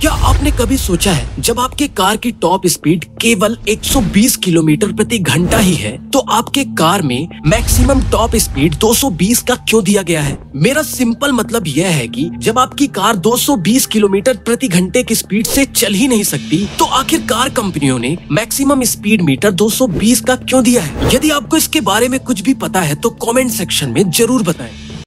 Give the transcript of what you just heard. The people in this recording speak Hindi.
क्या आपने कभी सोचा है जब आपके कार की टॉप स्पीड केवल 120 किलोमीटर प्रति घंटा ही है तो आपके कार में मैक्सिमम टॉप स्पीड 220 का क्यों दिया गया है? मेरा सिंपल मतलब यह है कि जब आपकी कार 220 किलोमीटर प्रति घंटे की स्पीड से चल ही नहीं सकती तो आखिर कार कंपनियों ने मैक्सिमम स्पीड मीटर 220 का क्यों दिया है? यदि आपको इसके बारे में कुछ भी पता है तो कमेंट सेक्शन में जरूर बताएं।